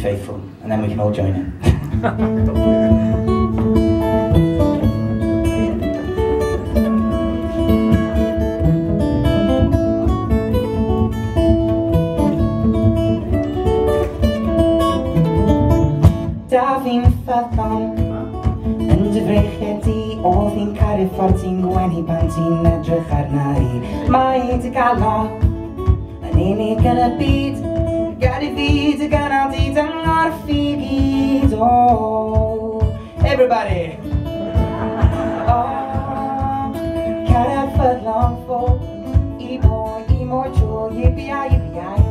faithful, and then we can all join in. Da fi'n ffyddlon yn dy frechiad i o fi'n caru ffordd ti'n gwenu pan ti'n edrych arna i. Mae dy galon yn unig yn y byd, gad I fi dy gynnal di dyngor ffugid. Oh, everybody! Oh, cariad ffyddlon ffwr I mor jwl, yippee-yi, yippee-yi.